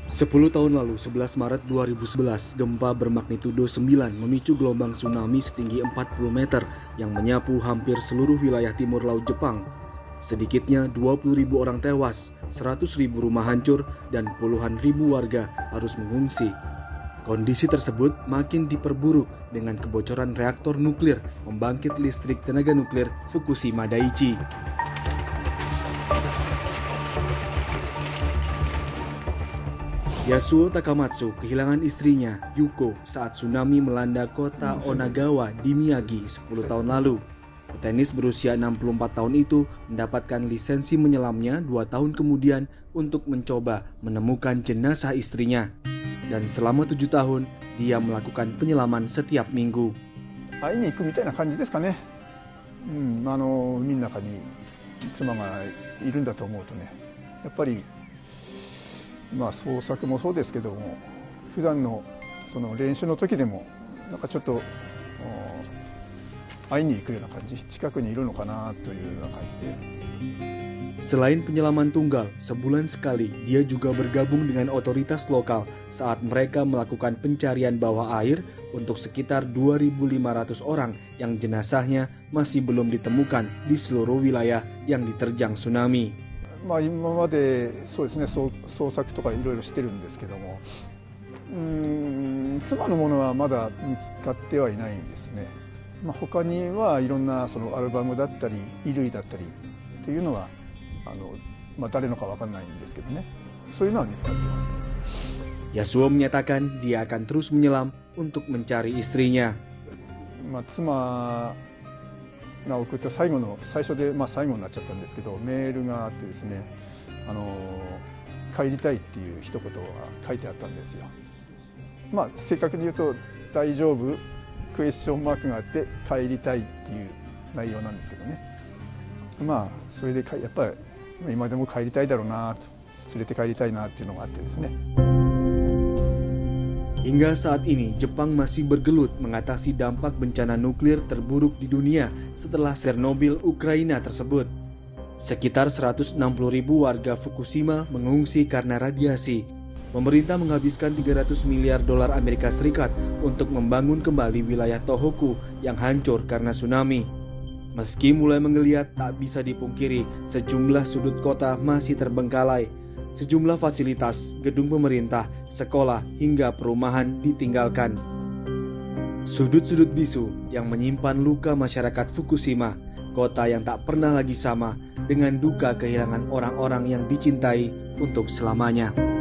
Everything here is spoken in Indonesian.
10 tahun lalu, 11 Maret 2011, gempa bermagnitudo 9 memicu gelombang tsunami setinggi 40 meter yang menyapu hampir seluruh wilayah timur laut Jepang. Sedikitnya 20.000 orang tewas, 100.000 rumah hancur, dan puluhan ribu warga harus mengungsi. Kondisi tersebut makin diperburuk dengan kebocoran reaktor nuklir pembangkit listrik tenaga nuklir Fukushima Daiichi. Yasuo Takamatsu kehilangan istrinya, Yuko, saat tsunami melanda kota Onagawa di Miyagi 10 tahun lalu. Petenis berusia 64 tahun itu mendapatkan lisensi menyelamnya 2 tahun kemudian untuk mencoba menemukan jenazah istrinya. Dan selama 7 tahun, dia melakukan penyelaman setiap minggu. 会いに行くみたいな感じですかね。海の中に妻がいるんだと思うとね、やっぱり創作もそうですけども、普段のその練習の時でもなんかちょっと会いに行くような感じ、近くにいるのかなというような感じで。 Selain penyelaman tunggal, sebulan sekali dia juga bergabung dengan otoritas lokal saat mereka melakukan pencarian bawah air untuk sekitar 2.500 orang yang jenazahnya masih belum ditemukan di seluruh wilayah yang diterjang tsunami. 今までそうですね、捜索とかいろいろしてるんですけども、妻のものはまだ見つかってはいないですね。他にはいろんなそのアルバムだったり衣類だったりっていうのは誰のかわかんないんですけどね、そういうのは見つかってます。 Yasuo menyatakan dia akan terus menyelam untuk mencari istrinya. 妻が送った最初で最後になっちゃったんですけど、メールがあってですね、帰りたいっていう一言が書いてあったんですよ。正確に言うと大丈夫クエスチョンマークがあって帰りたいっていう内容なんですけどね。それでやっぱり今でも帰りたいだろうなと、連れて帰りたいなっていうのがあってですね。 Hingga saat ini, Jepang masih bergelut mengatasi dampak bencana nuklir terburuk di dunia setelah Chernobyl, Ukraina tersebut. Sekitar 160.000 warga Fukushima mengungsi karena radiasi. Pemerintah menghabiskan 300 miliar dolar Amerika Serikat untuk membangun kembali wilayah Tohoku yang hancur karena tsunami. Meski mulai menggeliat, tak bisa dipungkiri sejumlah sudut kota masih terbengkalai. Sejumlah fasilitas, gedung pemerintah, sekolah, hingga perumahan ditinggalkan. Sudut-sudut bisu yang menyimpan luka masyarakat Fukushima, kota yang tak pernah lagi sama dengan duka kehilangan orang-orang yang dicintai untuk selamanya.